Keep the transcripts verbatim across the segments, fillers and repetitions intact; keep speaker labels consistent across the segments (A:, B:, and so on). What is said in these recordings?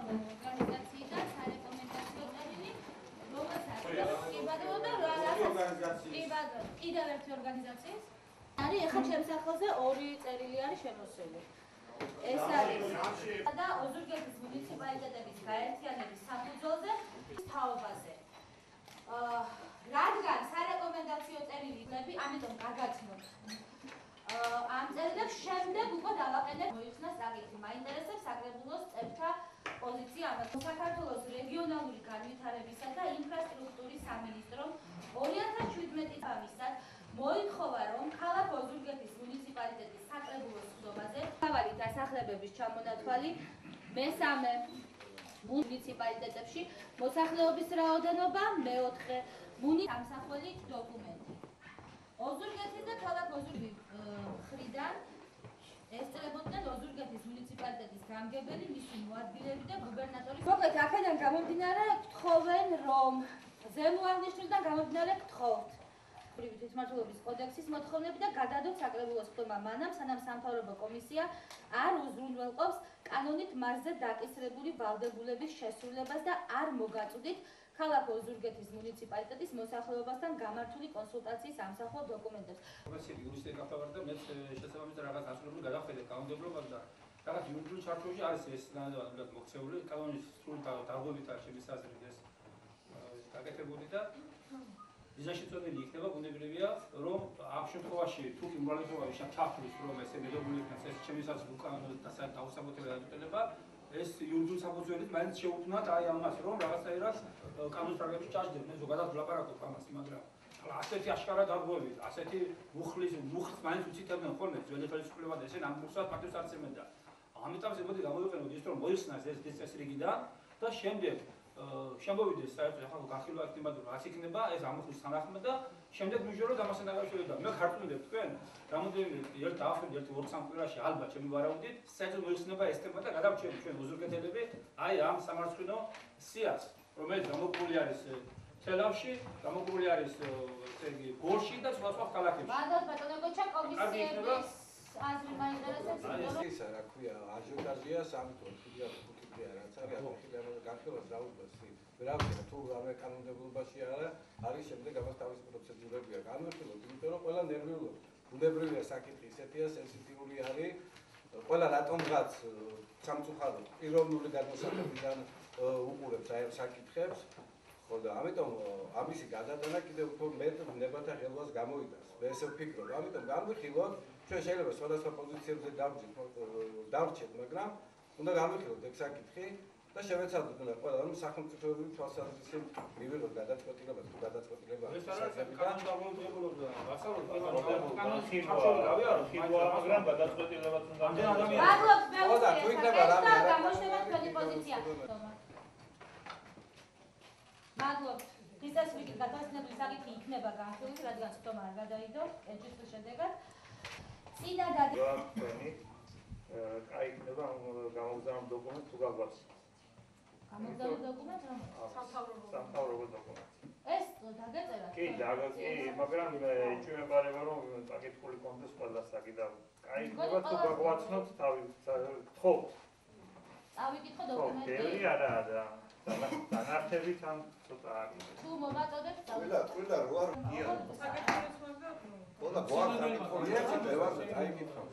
A: ორგანიზაციიდან სარეკომენდაციო წერილი, რომელსაც იბადაობდა რასაც იბადაობდა კიდევ ერთი ორგანიზაციის. არის ეხლა ჩემს ახლზე ორი წერილი არის შემოსული. ეს არის და ოზურგეთის მუნიციპალიტეტების გაერთიანების საფუძველზე თაობაზე. რადგან სარეკომენდაციო წერილები, ამიტომ გაგაცნობთ. ამ წერილებს შემდეგ უკვე დავაყენებ მოიხსნა საკითხი. მაინტერესებს საკრებულოს წევრთა პოზიცია ამას. საქართველოს რეგიონალური განვითარებისა და ინფრასტრუქტურის სამინისტრომ ორი ათას შვიდმეტი წლისად მოითხოვა, რომ ქალაქ ოზურგეთის მუნიციპალიტეტის საკრებულოს ხდომაზე მთავარი დასახლებების ჩამონათვალი მესამე მუნიციპალიტეტებში მოსახლეობის რაოდენობა მეოთხე მუნიციპალიტეტი დოკუმენტი. ოზურგეთის და ქალაქ ოზურგეთის მხრიდან ესწრებოდნენ ოზურგეთის მუნიციპალიტეტის გამგებელი, მისი მოადგილეები და გუბერნატორი. მოკლედ, აქედან გამომდინარე გთხოვენ, რომ ზემო აღნიშნულიდან გამომდინარე გთხოვთ თვითმმართველობის კოდექსის მოთხოვნები და გადადოთ საკრებულოს ხდომა მანამ, სანამ სამთავრობო კომისია არ უზრუნველყოფს კანონით მასზე დაკისრებული ვალდებულების შესრულებას და არ მოგაწვდით ქალაქ ოზურგეთის მუნიციპალიტეტის მოსახლეობასთან გამართული კონსულტაციის ამსახველ დოკუმენტებს.
B: პროფესიით იურისტი გახდა და მეც შესაბამისად რაღაც ასრულებული გადახედე კანონმდებლობას და რაღაც იურიდიულ ჩარჩოში არის ეს ნამდვილად მოქცეული კანონის სრული დარღვევით არის ჩემი აზრით ეს გაკეთებული და ვიზაში წოდილი იქნება ბუნებრივია რომ ამ შემთხვევაში თუ კი უმრავლესობა ჩართulis რომ ესე მედობული იქნას ეს ჩემი აზრით უკანონო დაუსაბუთებელი დაწესება ეს იურიდიულ საფუძველით მაინც შეუქმნათ აი ამას რომ რაღაცაირად კანონის პრაგრამაში ჩაჯდეთ მე ზოგადად ვლაპარაკობ ამას მაგრამ ასეთი აშკარა დარღვევით ასეთი მუხლის მუხლს მაინც უცითებდნენ ხოლმე ძველი ხელისუფლება და ესე ნამდვილად პატივს არ ეცემენ და ამიტომ ზემოდი გამოვიყენოთ ის რომ მოიხსნას ეს წესრიგიდან და შემდეგ შემოვიდეს საერთოდ ახლა განხილვა იქნება რაც იქნება ეს ამოხლის თანახმად და შემდეგ მიჟორო ამასთან დაკავშირებით და მე ხარწმუნდებ თქვენ რამოდენიმე ერთ დაახლოებით ერთ ორ სამ კვირაში ალბათ ჩემი ვარაუდით საერთოდ მოიხსნება ეს თემა და გადავჭერთ ჩვენ ოზურგეთელები აი ამ სამარცხვინო სიას რომელიც გამოკვლული არის თელავში გამოკვლული არის ესე იგი გორში და სხვა სხვა ქალაქებში
A: ბადოთ ბატონო გოჩა კომისიების აზრი მაინტერესებს
C: აი ეს რა ქვია აჟიოტაჟია სამთო ხიდია ხუთია რაც არის ახლა განხილვას დაუბრუნდი ვერავინ თუ რამე კანონმდებლობაში არა არის შემდეგ ამას თავის პროცედურები აქვს განვიხილოთ იმიტომ რომ ყველა ნერვიულობს ბუნებრივია საკითხი ისეთია სენსიტიური არის ყველა რატომღაც სამწუხაროდ პიროვნული გადმოსახედიდან უყურებს აი ამ საკითხებს ხო და ამიტომ ამისი გადატანა კიდევ უფრო მეტ ნებათა ხელვას გამოიტანს მე ესე ვფიქრობ ამიტომ განვიხილოთ ჩვენ შეიძლება სხვადასხვა პოზიციებზე დავრჩეთ მაგრამ უნდა განვიხილოთ ეს საკითხი და შევეცადოთ უნდა ყველა რომ სახელმწიფოებრივი თვალსაზრისით მივიღოთ გადაწყვეტილება თუ გადაწყვეტილება
B: ეს არის კანონმდებლობა ვასალოთ
D: ხილვა მაგრამ გადაწყვეტილებაც უნდა
A: მადლობთ მეუღლე
C: თუ იქნება რამე
A: და გამოჩნდება თქვენი პოზიცია მადლობთ დღესაც ვიკი გადასცემული საკითხი იქნება განხილვის რადგან ცდომა არ გადაიდო ეჭვის შედეგად წინადად
D: თქვენი აი იქნება გამოგზავნილ დოკუმენტს თუ გაგვაქვს
A: გამოგზავნილ დოკუმენტს რომ სამთავრობო
D: სამთავრობო დოკუმენტი
A: ეს დაგეწერა
D: კი დაგაკი მაგრამ ეჭვმეპარება რომ საკითხული კონდეს ყველა საკი და აი იქნება თუ გაგვაცნობთ თავი გთხოვთ
A: წავიკითხო დოკუმენტი
D: ბევრი არაა და დანართებით ამ ცოტა არის
A: თუ მომაწოდებთ
C: ყველა ყველა რო არ გია ყველა გვაქვს აი კითხავთ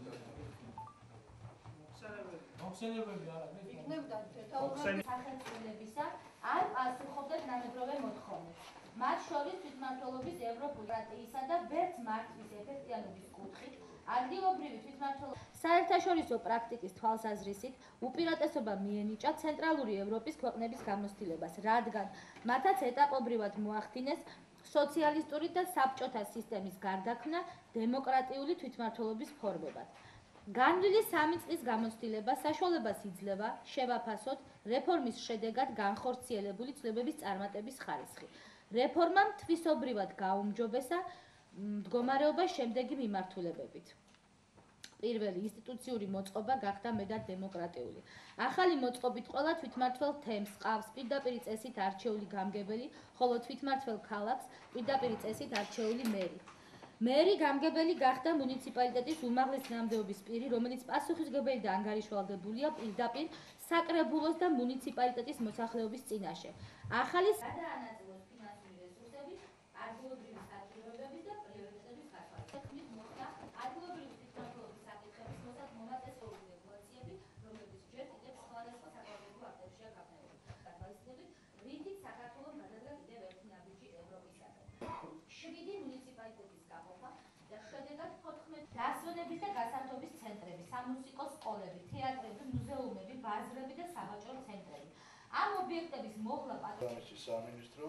E: მოხსენებები არა მე
A: იქნებოდა სახელმწიფოებისა არ პასუხობდნენ ნამებროვე მოთხოვნებს. მათ შორის თვითმმართველობის ევროპულატიისა და ვერც მართვის ეფექტიანობის კუთხით ადგილობრივი თვითმმართველობის საერთაშორისო პრაქტიკის თვალსაზრისით უპირატესობა მიენიჭა ცენტრალური ევროპის ქვეყნების გამოცდილებას, რადგან მათაც ეტაპობრივად მოახდინეს სოციალისტური და საბჭოთა სისტემის გარდაქმნა დემოკრატიული თვითმმართველობის ფორმებად. განვლილი სამი წლის გამოცდილება საშუალებას იძლევა შევაფასოთ რეფორმის შედეგად განხორციელებული ცვლილებების წარმატების ხარისხი. რეფორმამ თვისობრივად გაუმჯობესა მდგომარეობა შემდეგი მიმართულებებით. პირველი ინსტიტუციური მოწყობა გახდა მეტად დემოკრატიული. ახალი მოწყობით ყველა თვითმმართველ თემს ყავს პირდაპირი წესით არჩეული გამგებელი, ხოლო თვითმმართველ ქალაქს პირდაპირი წესით არჩეული მერი. მერი გამგებელი გახდა მუნიციპალიტეტის უმაღლესი ნამდვილობის პირი, რომელიც პასუხისმგებელი და ანგარიშვალდებულია პირდაპირ საკრებულოს და მუნიციპალიტეტის მოსახლეობის წინაშე. ახალი გადაანაწილოს ფინანსური რესურსები ადგილობრივი საჭიროებების და პრიორიტეტების გასაქმით მოხდა ადგილობრივი თვითმმართველობის საკითხების მოსად მონაწილეობის რეგულაციები, რომლებიც ჯერ კიდევ სხვადასხვა საკრებულო აქტებშია გაფორმებული. გათვალისწინებით, რითიც საქართველოს გადადგა კიდევ ერთი ნაბიჯი ევროპისაკენ. შვიდი მუნიციპალიტეტის გაყოფა და შედეგად თოთხმეტი დასვენების და გასართობის ცენტრები, სამუსიკო სკოლები, თეატრები, მუზეუმები, ბაზრები და საბაჭრო ცენტრები. ამ ობიექტების მოხლა
F: პატრონი სამინისტრო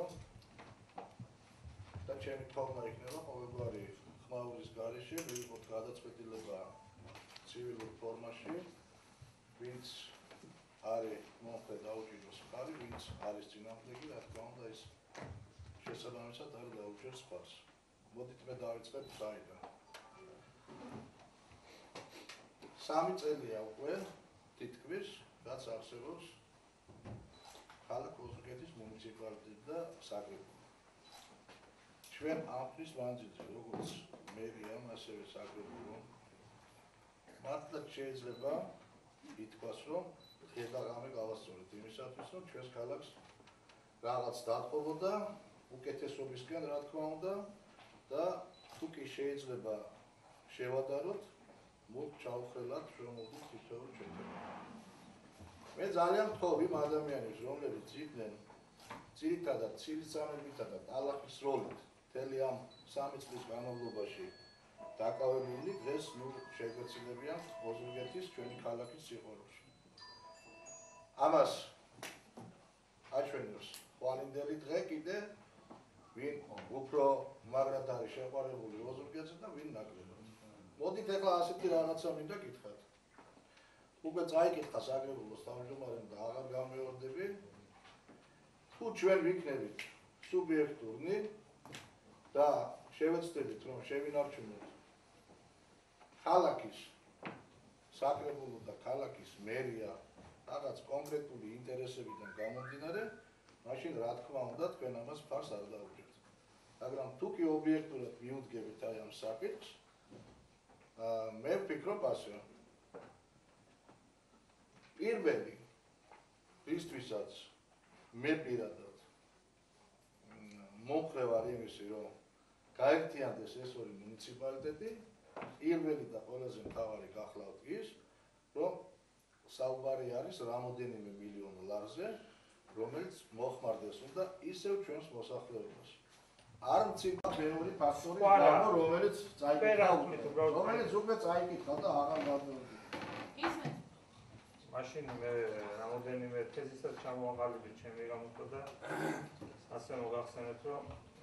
F: და ჩემი თხოვნა იქნება ყოველგვარი ხმაურის გარეშე მივიღოთ გადაწყვეტილება ცივილურ ფორმაში, ვინც არის მომხრე დაუჭიროს ხარი, ვინც არის წინააღმდეგი, რა თქმა უნდა ის შესაბამისად არ დაუჭერს ხარს. მოდით მე დავიწყებ საიდან. სამი წელია უკვე თითქმის რაც არსებობს ქალაქ ოზურგეთის მუნიციპალიტეტი და საკრებულო. ჩვენ ამ ხნის მანძილზე, როგორც მერიამ, ასევე საკრებულო, მართლაც შეიძლება ითქვას, რომ ღირსაღამე გავასწორეთ იმისათვის, რომ ჩვენს ქალაქს რაღაც დათხოვოდა უკეთესობისკენ, რა თქმა უნდა, და თუ კი შეიძლება შევადაროთ, მუდ ჩავხრელად შრომობთ თითოეულ ჩვენთან. მე ძალიან ვთხოვ იმ ადამიანებს, რომლებიც იყვნენ ძირითადად ცილისწამებითა და ტალახის როლით მთელი ამ სამი წლის განმავლობაში დაკავებული, დღეს ნუ შეგვეცილებიან ოზურგეთის ჩვენი ქალაქის სიყვარულში. ამას აჩვენებს ხვალინდელი დღე კიდე, ვინ უფრო მაგრად არის შეყვარებული ოზურგეთზე და ვინ ნაკლებად. მოდით ახლა ასეთი რაღაცა მინდა გითხრათ. უკვე წაიკითხა საკრებულოს თავმჯდომარემ და აღარ გამეორდები, თუ ჩვენ ვიქნებით სუბიექტურნი და შევეცდებით, რომ შევინარჩუნოთ ქალაქის საკრებულო და ქალაქის მერია რაღაც კონკრეტული ინტერესებიდან გამომდინარე, მაშინ რა თქმა უნდა თქვენ ამას ფარს არ დაუჭერთ. მაგრამ თუ კი ობიექტურად მიუდგებით აი ამ საკითხს, მე ვფიქრობ ასე, რომ პირველი ისთვისაც მე პირადად მომხრე ვარ იმისი, რომ გაერთიანდეს ეს ორი მუნიციპალიტეტი, პირველი და ყველაზე მთავარი გახლავთ ის, რომ საუბარი არის რამოდენიმე მილიონ ლარზე, რომელიც მოხმარდეს უნდა ისევ ჩვენს მოსახლეობას. არ მცირდა ბევრი ფაქტორი, რომელიც წაიკითხა, რომელიც უკვე წაიკითხა და აღარ გადმოვიდა.
A: ისმენთ.
D: მაშინ მე რამოდენიმე თეზისაც ჩამოვაყალიბეთ ჩემი გამოსვლა და ასე მოგახსენეთ, რომ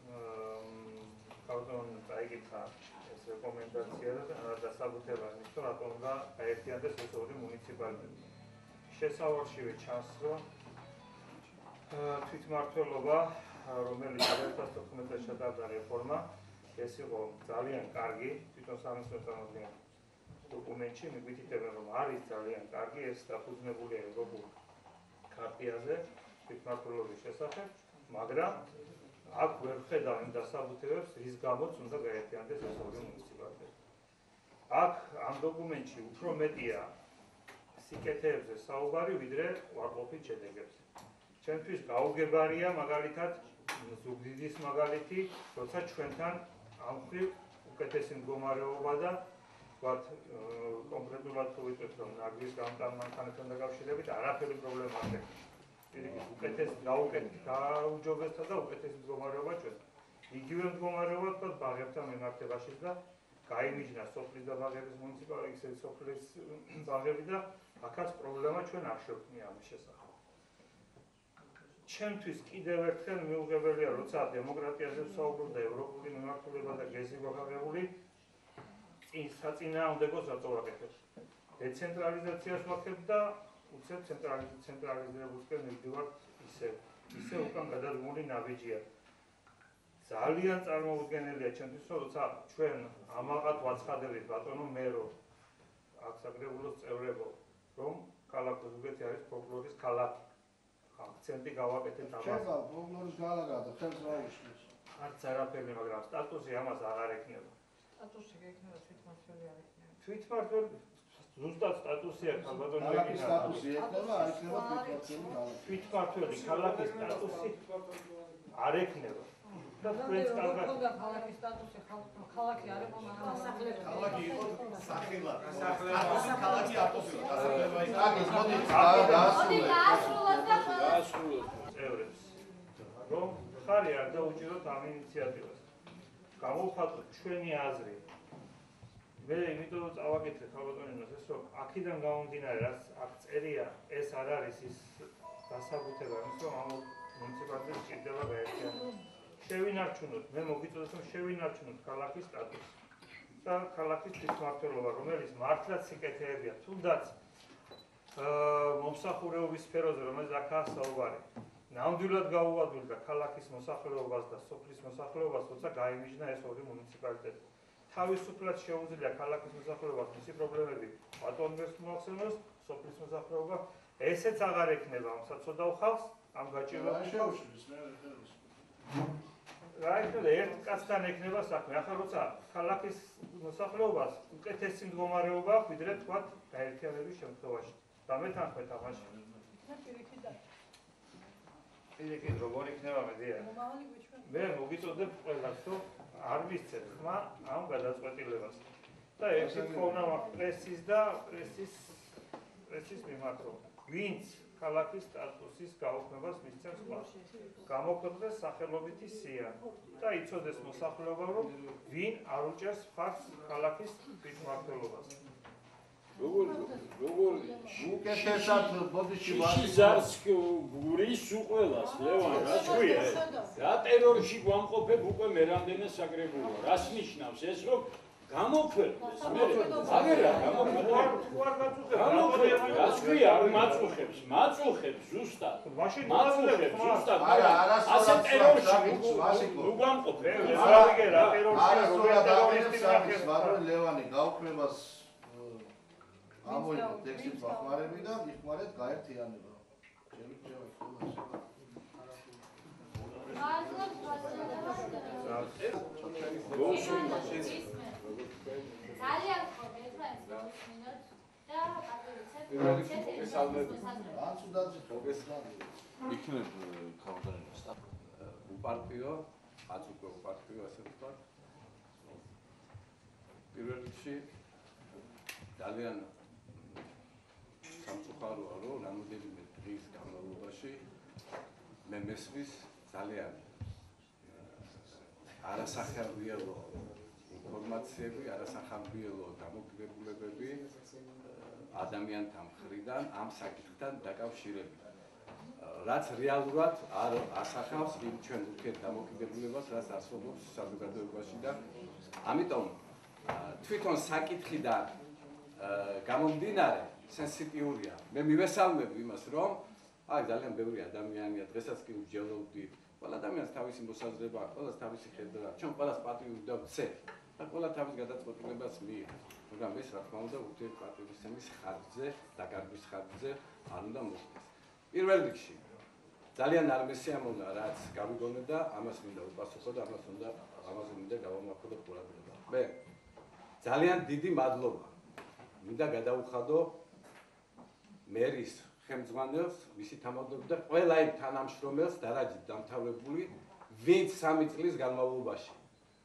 D: კანტონ წაიკითხა ეს რეკომენდაცია და დასაბუთებაა ის, რომ რატომ უნდა გაერთიანდეს ეს ორი მუნიციპალიტეტი. შესავალშივე ჩანს, რომ თვითმმართველობა, რომელიც deux mille treize წელს ჩატარდა რეფორმა, ეს იყო ძალიან კარგი, თვითონ სამინისტრო წარმომადგენელი დოკუმენტში მიგვითითებენ, რომ არის ძალიან კარგი, ეს დაფუძნებულია ევროპულ ქარტიაზე თვითმმართველობის შესახებ, მაგრამ აქ ვერ ხედავ იმ დასაბუთებებს, რის გამოც უნდა გაერთიანდეს ეს ორი მუნიციპალიტეტი. აქ ამ დოკუმენტში უფრო მეტია სიკეთეებზე საუბარი, ვიდრე უარყოფით შედეგებზე. ჩვენთვის გაუგებარია მაგალითად ზუგდიდის მაგალითი, როცა ჩვენთან ამ მხრივ უკეთესი მდგომარეობა და ვთქვათ, კონკრეტულად თუ ვიტყვით, რომ ნაგვის გამტანმანქანებთან დაკავშირებით არაფერი პრობლემა არ ექნება. პირიქით, უკეთესი გაუჯობესდა და უკეთესი მდგომარეობა ჩვენ. იგივე მდგომარეობა ვთქვათ ბაღებთან მიმართებაშიც და გაიმიჯნა სოფლის და ბაღების მუნიციპალიტეტის სოფლის ბაღები და აქაც პრობლემა ჩვენ არ შევქმნია ამის შესახებ. ჩემთვის კიდევ ერთხელ მიუღებელია, როცა დემოკრატიაზე ვსაუბრობ და ევროპული მიმართულება და გეზი გვაღაღებული, საწინააღმდეგოს რატო ვაკეთებ? დეცენტრალიზაციას ვაკეთებ და უცებ ცენტრალიზებულსკენ მივდივართ ისევ. ისე უკან გადადგმული ნაბიჯია. ძალიან წარმოუდგენელია ჩემთვის, როცა ჩვენ ამაყად ვაცხადებით ბატონო მერო, აქ საკრებულოს წევრებო, რომ ქალაქ ოზურგეთი არის ფოლკლორის ქალაქი. აქცენტი გავაკეთეთ ამას.
F: შეგა ფოლკლორის ქალაქა და ხელს რაუშლის.
D: არც არაფერი, მაგრამ სტატუსი ამას აღარ ექნება.
G: სტატუსი ექნება თვითმმართველი არ ექნება.
D: თვითმმართველი ზუსტად სტატუსია ქალბატონი
F: ქალაქის
D: რეგინა.
F: სტატუსი ექნება, არ ექნება თვითმართველი ქალაქი.
D: თვითმართველი ქალაქის სტატუსი არ ექნება. და თქვენც კარგად
G: ქალაქის სტატუსი ქალაქი არ იყო, მაგრამ დასახლება.
H: ქალაქი იყო სახელად. სტატუსი ქალაქი არ ყოფილა. დასახლება იყო.
F: კაკის მოდი
A: მოდი
F: დაასრულე.
A: გაასრულოთ და
C: გაასრულოთ.
D: წევრებს, რომ ხარი არ დაუჭიროთ ამ ინიციატივას. გამოვხატოთ ჩვენი აზრი. მე იმიტომ წავაკითხე ქალბატონინოს ეს რომ აქედან გამომდინარე რაც აქ წერია ეს არ არის ის დასაბუთება იმის რომ ამ მუნიციპალიტეტს ჭირდება გაერთიანება. შევინარჩუნოთ, მე მოგიწოდეთ რომ შევინარჩუნოთ ქალაქის სტატუსი და ქალაქის თვითმმართველობა, რომელიც მართლაც სიკეთეებია, თუნდაც მომსახურეობის სფეროზე, რომელიც აქაა საუბარი. ნამდვილად გაუადვილდა ქალაქის მოსახლეობას და სოფლის მოსახლეობას, როცა გაიმიჯნა ეს ორი მუნიციპალიტეტი. თავისუფლად შეუძლია ქალაქის მოსახლეობას მისი პრობლემები ბატონებს მოახსენოს, სოფლის მოსახლეობა, ესეც აღარ ექნება ამ საცოდავ ხალხს, ამ გაჭირვებულ
F: შეუშლის მე ხელს.
D: რა იქნება ერთ კაცთან ექნება საქმე. ახლა როცა ქალაქის მოსახლეობას უკეთესი მდგომარეობა აქვს, ვიდრე თქვათ გაერთიანების შემთხვევაში. და მე თანხმეთ ამაში. პირიქით როგორ იქნება მედია? მე მოგიწოდებ ყველას რომ არ მისცეთ ხმა ამ გადაწყვეტილებას. და ერთი თხოვნა მაქვს პრესის და პრესის პრესის მიმართ რომ ვინც ქალაქის სტატუსის გაუქმებას მისცემს ხმას. გამოქვეყნდეს სახელობითი სია და იცოდეს მოსახლეობა რომ ვინ არ უჭერს მხარს ქალაქის თვითმმართველობას.
I: როგორ როგორ
F: უკეთესად ბოდიში
I: შიზარს გურის უყველას ლევან რა შვია რა ტერორში გვამყოფებ უკვე მე რამდენი საკრებულო რას ნიშნავს ეს რომ გამოქვეყნდეს მე აგერა გამოქვეყნდეს გამოქვეყნდეს რა შვია არ მაწუხებს მაწუხებს ზუსტად მაწუხებს ზუსტად
F: არა
I: ასე ტერორში
F: მაშინ
I: გვამყოფებ
D: რა ვიგერა ტერორში
F: არა ტერორისტი მაგრამ ლევანი გაუქმებას ამოიღოთ ტექსტის ბახმარები და მიხმარეთ გაერთიანება. შემიძლია
A: ძალიან ხომ ერთმანეთს მოვისმინოთ და პატრიცებს
C: პირველი მოგესალმებით.
F: რაც უდაძე მოგესალმებით.
C: იქნებ ქალბატონინოს უპარტიო, აც უკვე უპარტიო ასე ვთქვათ. პირველ რიგში ძალიან სამწუხაროა რომ რამოდენიმე დღის განმავლობაში მე მესმის ძალიან არასახელბიელო ინფორმაციები, არასახელბიელო დამოკიდებულებები ადამიანთა მხრიდან ამ საკითხთან დაკავშირებით. რაც რეალურად არ ასახავს იმ ჩვენ ურთიერთ დამოკიდებულებას, რაც არსებობს საზოგადოებაში და ამიტომ თვითონ საკითხიდან გამომდინარე სენსიტიურია. მე მივესალმებ იმას, რომ აი ძალიან ბევრი ადამიანია დღესაც კი ვჯელობდი. ყველა ადამიანს თავისი მოსაზრება აქვს, ყველას თავისი ხედვა აქვს. ჩვენ ყველას პატივი ვდავცეთ და ყველა თავის გადაწყვეტილებას მიიღებს. მაგრამ ეს რა თქმა უნდა ურთიერთპატივისცემის ხარჯზე, დაკარგვის ხარჯზე არ უნდა მოხდეს. პირველ რიგში ძალიან არ მესიამოვნა რაც გავიგონე და ამას მინდა უპასუხო და ამას უნდა ამაზე მინდა გავამახვილო ყურადღება. მე ძალიან დიდი მადლობა მინდა გადაუხადო მერის ხელმძღვანელს, მისი თანამდებობებს და ყველა იმ თანამშრომელს დარაჯით დამთავრებული, ვინც სამი წლის განმავლობაში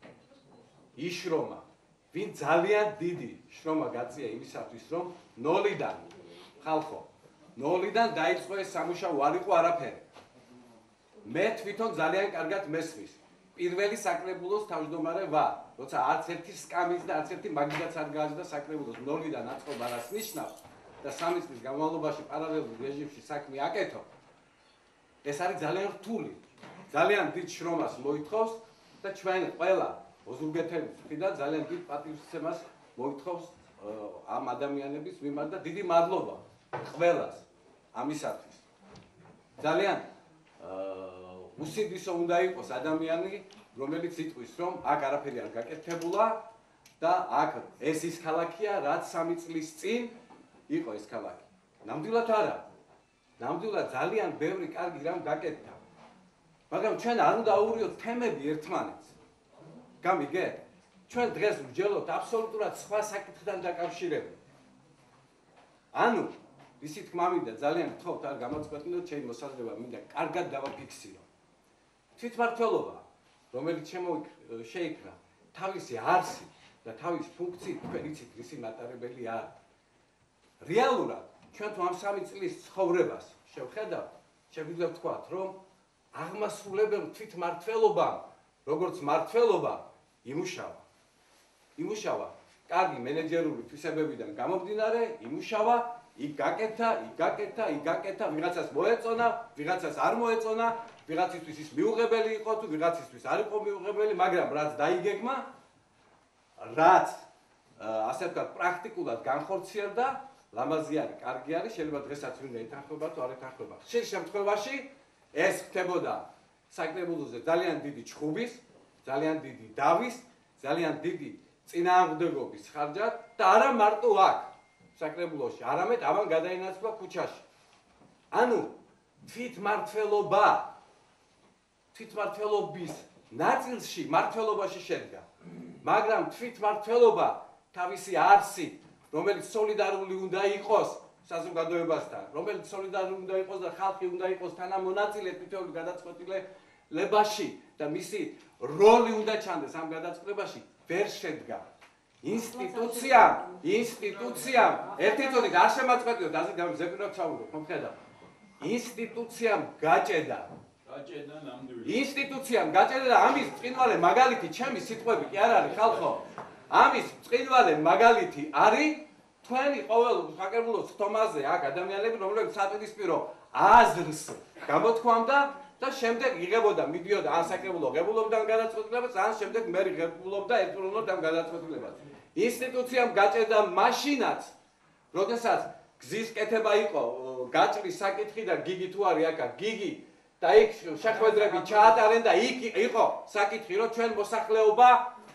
C: იშრომა, ვინ ძალიან დიდი შრომა გაწია იმისათვის, რომ ნოლიდან ხალხო, ნოლიდან დაიწყო ეს სამუშაო, არ იყო არაფერი. მე თვითონ ძალიან კარგად მესმის. პირველი საკრებულოს თავმჯდომარე ვარ, როცა არც ერთი სკამის და არც ერთი მაგიდაც არ გააზრდა საკრებულოს ნოლიდან აწყობა რას ნიშნავს და სამი წლის განმავლობაში პარალელურ რეჟიმში საქმე აკეთო. ეს არის ძალიან რთული, ძალიან დიდ შრომას მოითხოვს და ჩვენ ყველა ოზურგეთების მხრიდან ძალიან დიდ პატივისცემას მოითხოვს ამ ადამიანების მიმართ და დიდი მადლობა ყველას ამისათვის. ძალიან უსიძისო უნდა იყოს ადამიანი, რომელიც იტყვის, რომ აქ არაფერი არ გაკეთებულა და აქ ეს ის ქალაქია, რაც სამი წლის წინ იყო ეს ქალაქი. ნამდვილად არა. ნამდვილად ძალიან ბევრი კარგი რამ გაკეთდა. მაგრამ ჩვენ არ უნდა აურიოთ თემები ერთმანეთს. გამიგეთ? ჩვენ დღეს ვჯელობთ აბსოლუტურად სხვა საკითხთან დაკავშირებით. ანუ ისი თქმა მინდა ძალიან გთხოვთ არ გამოწყვეტნოთ ჩემი მოსაზრება მინდა კარგად დავაფიქსირო. თვითმმართველობა რომელიც შეიქმნა თავისი არსით და თავის ფუნქციით თქვენ იცით ისი მატარებელი არის. რეალურად ჩვენ თუ ამ სამი წლის ცხოვრებას შევხედავთ, შეგვიძლია ვთქვათ, რომ აღმასრულებელ თვითმმართველობამ, როგორც მმართველობა, იმუშავა. იმუშავა კარგი მენეჯერული თვისებებიდან გამომდინარე, იმუშავა, იქ გაკეთა, იქ გაკეთა, იქ გაკეთა, ვიღაცას მოეწონა, ვიღაცას არ მოეწონა, ვიღაცისთვის ის მიუღებელი იყო თუ ვიღაცისთვის არ იყო მიუღებელი, მაგრამ რაც დაიგეგმა, რაც ასე ვთქვათ, პრაქტიკულად განხორციელდა, ლამაზი არის, კარგი არის, შეიძლება დღესაც ვინმე ეთანხმება თუ არ ეთანხმება. ხშირ შემთხვევაში ეს ხდებოდა საკრებულოზე ძალიან დიდი ჩხუბის, ძალიან დიდი დავის, ძალიან დიდი წინააღმდეგობის ხარჯად და არა მარტო აქ საკრებულოში, არამედ ამან გადაინაცვლა ქუჩაში. ანუ თვითმმართველობა თვითმმართველობის ნაწილში მმართველობაში შედგა. მაგრამ თვითმმართველობა თავისი არსით, რომელიც სოლიდარული უნდა იყოს საზოგადოებასთან, რომელიც სოლიდარული უნდა იყოს და ხალხი უნდა იყოს თანამონაწილე თვითონ გადაწყვეტილებაში და მისი როლი უნდა ჩანდეს ამ გადაწყვეტილებაში, ვერ შედგა. ინსტიტუციამ, ინსტიტუციამ, ერთი წუთით არ შემაწყვეტიოთ, ასე გამზეპიროთ ჩავურო, ხომ ხედავ. ინსტიტუციამ გაჭედა.
I: გაჭედა ნამდვილი.
C: ინსტიტუციამ გაჭედა და ამის წინვალე მაგალითი ჩემი სიტყვები კი არ არის ხალხო. ამის წინვალე მაგალითი არის თქვენი ყოველ საკრებულოს ხტომაზე აქ ადამიანები, რომლებიც საპირისპირო აზრს გამოთქვამდა და შემდეგ იღებოდა, მიდიოდა ან საკრებულო ღებულობიდან გადაწყვეტილებას, ან შემდეგ მე ღებულობდა ერთდროულად ამ გადაწყვეტილებას. ინსტიტუციამ გაჭედა მაშინაც, როდესაც გზის კეთება იყო, გაჭრის საკითხი და გიგი თუ არის აქ, გიგი და იქ შეხვედრები ჩაატარენ და იქ იყო საკითხი, რომ ჩვენ მოსახლეობა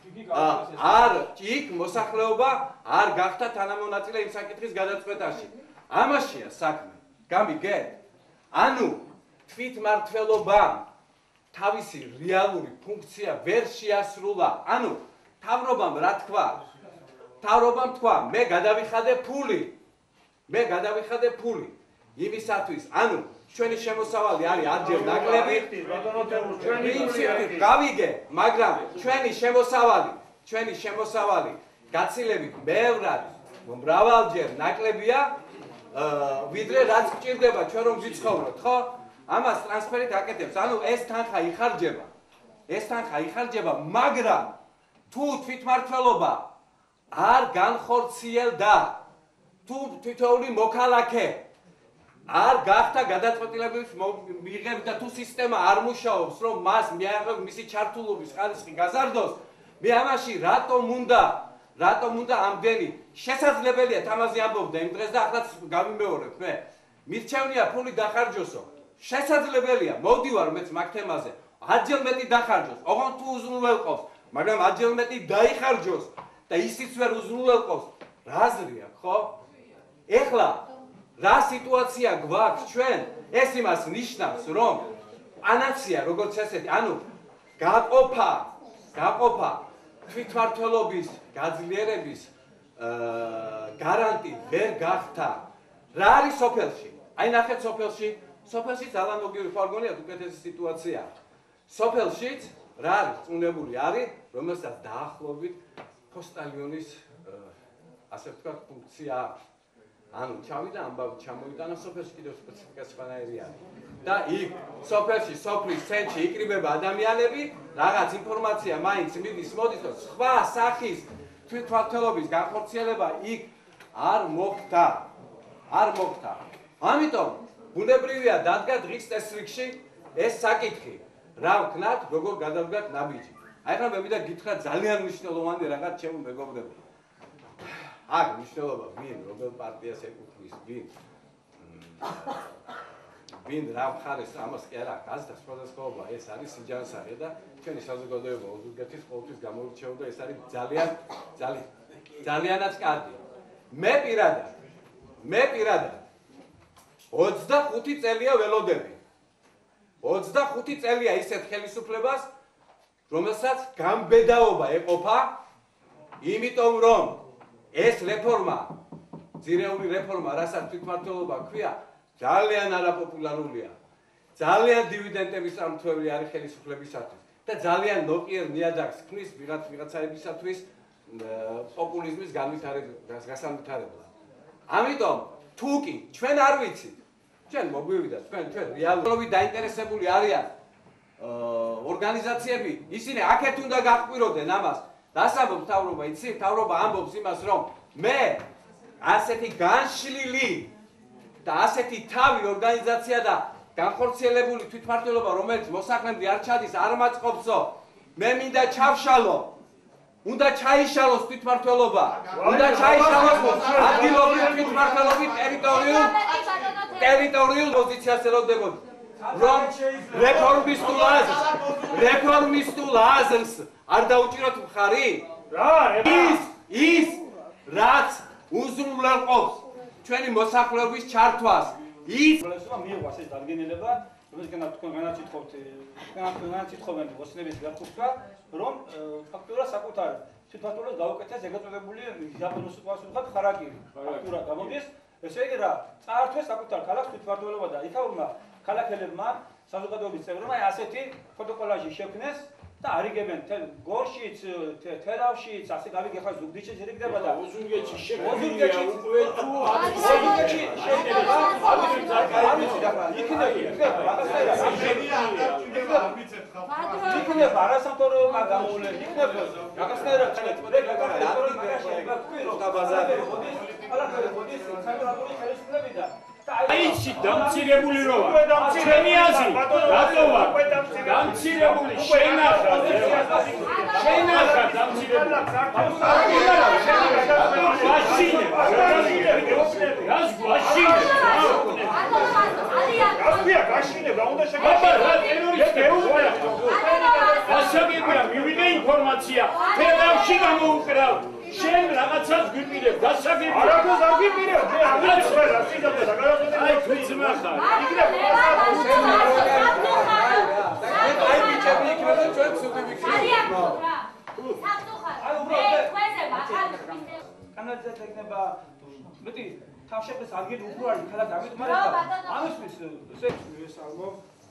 C: არ იქ მოსახლეობა არ გახდა თანამონაწილე იმ საკითხის გადაწყვეტაში. ამაშია საქმე. გამიგეთ? ანუ თვითმმართველობამ თავისი რეალური ფუნქცია ვერ შეასრულა. ანუ მთავრობამ რა თქვა? მთავრობამ თქვა, მე გადავიხადე ფული. მე გადავიხადე ფული. იმისათვის, ანუ ჩვენი შემოსავალი არის არჯერ ნაკლები. გავიგე, მაგრამ ჩვენი შემოსავალი, ჩვენი შემოსავალი გაცილებით ბევრად მრავალჯერ ნაკლებია, ვიდრე რაც გჭირდება ჩვენ რომ ვიცხოვროთ, ხო? ამას ტრანსფერით აკეთებს. ანუ ეს თანხა იხარჯება. ეს თანხა იხარჯება, მაგრამ თუ თვითმმართველობა არ განხორციელდა, თუ თითოეული მოქალაქე არ გახდა გადაწყვეტილების მიღების და თუ სისტემა არ მუშაობს, რომ მას მიაღწევს მისი ჩართულობის ხარისხი გაზარდოს, მე ამაში რატომ უნდა, რატომ უნდა ამდენი შესაძლებელია თამაზი ამბობდა იმ დღეს და ახლა გავიმეორებ მე. მირჩევნია ფული დახარჯოსო. შესაძლებელია, მოვდივარ მეც მაგ თემაზე. ათჯერ მეტი დახარჯოს, ოღონდ თუ უზრუნველყოფს, მაგრამ ათჯერ მეტი დაიხარჯოს და ისიც ვერ უზრუნველყოფს. რა აზრია, ხო? ეხლა რა სიტუაცია გვაქვს ჩვენ? ეს იმას ნიშნავს, რომ პანაცია, როგორც ესეთი, ანუ გაყოფა, გაყოფა თვითმმართველობის გაძლიერების გარანტი ვერ გახდა. რა არის სოფელში? აი ნახეთ სოფელში, სოფელში ძალანოგიური ფარგონია უკეთესი სიტუაცია. სოფელშიც რა არის? წუნებული არის, რომელსაც დაახლოებით პოსტალიონის ასე ვთქვათ ფუნქცია აქვს. ანუ ჩავიდა ამბავი ჩამოიტანა სოფელში კიდევ სპეციფიკა სხვანაირი არის. და იქ სოფელში, სოფლის ცენტრში იკრიბება ადამიანები, რაღაც ინფორმაცია მაინც მიდის, მოდის და სხვა სახის თვითმმართველობის განხორციელება იქ არ მოხდა. არ მოხდა. ამიტომ ბუნებრივია დადგა დღის წესრიგში ეს საკითხი. რა ვქნათ, როგორ გადავდგათ ნაბიჯი. აი ხა მე მინდა გითხრათ ძალიან მნიშვნელოვანი რაღაც ჩემო მეგობრებო. აქ მნიშვნელობა ვინ, რომელ პარტიას ეკუთვნის, ვინ. ვინ რა მხარეს ამას კი არა, გაზდა სხვადასხვაობა, ეს არის სიჯანსაღი და ჩვენი საზოგადოება ოზურგეთის ყოველთვის გამოირჩეოდა, ეს არის ძალიან ძალიან ძალიანაც კარგი. მე პირადად, მე პირადად ოცდახუთი წელია ველოდები. ოცდახუთი წელია ისეთ ხელისუფლებას, რომელსაც გამბედაობა ეყოფა, იმიტომ რომ ეს რეფორმა ძირეული რეფორმა, რასაც თვითმმართველობა ქვია, ძალიან არაპოპულარულია. ძალიან დივიდენდების წამთველი არის ხელისუფლებისათვის და ძალიან ნოყიერ ნიადაგს ქმნის ვიღაც ვიღაცაებისათვის პოპულიზმის განვითარებლად. ამიტომ თუ კი ჩვენ არ ვიცით, ჩვენ მოგვივიდა, ჩვენ ჩვენ რეალურად დაინტერესებული არიან ორგანიზაციები, ისინი აქეთ უნდა გაყვიროდნენ ამას. დასაბამს მთავრობა, იცი, მთავრობა ამბობს იმას, რომ მე ასეთი განშლილი და ასეთი თავი ორგანიზაცია და განხორციელებული თვითმმართველობა, რომელიც მოსახლემდე არ ჩადის, არ მაწყობსო, მე მინდა ჩავშალო. უნდა ჩაიშალოს თვითმმართველობა, უნდა ჩაიშალოს ადგილობრივი თვითმმართველობის ტერიტორიულ ტერიტორიულ პოზიციას ელოდებოდი. რომ რეფორმისტულ აზრს, რეფორმისტულ აზრს არ დაუჭიროთ მხარი? ის, ის, რაც უზრუნველყოფს ჩვენი მოსახლეობის ჩართვას, ის
B: მიიღოს ეს დადგენილება, რომელზეც თქვენ განაჩიტხობთ, განაჩიტხობენ ოცნების გახსნა, რომ ფაქტურად საკუთარი თვითმმართველობის გაუკეთეს ეგრეთ წოდებული იაპონიის სიტუაციის მხართ ხარაკირი. ფაქტურად გამოდის, ესე იგი რა, წაართვეს საკუთარ ქალაქს თვითმმართველობა და იქაურმა ქალაქელებმა, საზოგადოების წევრებმა ასეთი ფოტოკოლაჟი შექმნეს და არიგებენ თელ გორშიც, თერავშიც, ასე გავიგე ხა ზუგდიდში შეგდება და
I: ოზურგეთში შექმნილია
B: ოზურგეთში
I: უკვე თუ
B: ოზურგეთში შექმნება, ამის ამის და იქნება, იქნება, რაღაცა იქნება, არასამთავრობო გამოვლენ, იქნება, რაღაცა რა
I: აიცი დამცირებული როა ჩვენი აზრი დატოვა დამცირებული შენახა შენახა დამცირებული გაშინე რას გაშინე გასვია გაშინე რა უნდა შეგაშინე რა ტერორისტი გასაგებია მივიღე ინფორმაცია თერავში გამოუკრავ შენ რაღაცას გვიპირებ, გასაგებია. არაფერს არ გვიპირებ, მე არ ვიცი რა სიტყვაზე და გადავწყვეტე. აი თვითმა ხარ. იქნებ
C: აი ბიჭები იქნება ჩვენ ცუდი ვიქნებით.
A: არიან რა. საფუხარ. მე თქვენზე ვახალ
B: კანალიზაცია იქნება მეტი თავშეფეს ადგილი უფრო არის ქალაქ ამით მაგრამ ამისთვის ეს ალბო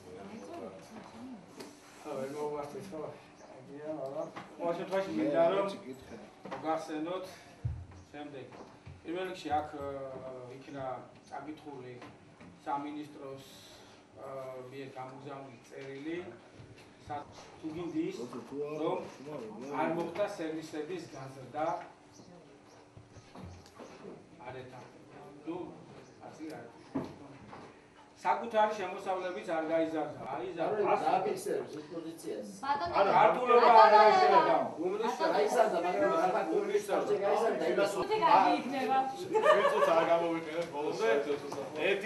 B: აი მოვასწრე ხო? აგია არა. ყოველ შემთხვევაში მინდა რომ გახსენოთ შემდეგ. პირველ რიგში აქ იქნა წაკითხული სამინისტროს მიერ გამოგზავნილი წერილი თუ გინდის რომ არ მოხდა სერვისების გაზრდა არეთა თუ ასე არის საკუთარი შემოსავლებიც არ გაიზარდა. აიზარდა.
J: დაფიქსირებს ეს პოზიციას.
B: არა, არტულობა არ გაიზარდა.
J: უმრისო გაიზარდა, მაგრამ ახლა უმრისო გაიზარდა იმას
G: თუ გაგი იქნება.
H: ვიწუც არ გამოვიყენეთ ბოლომდე. ერთი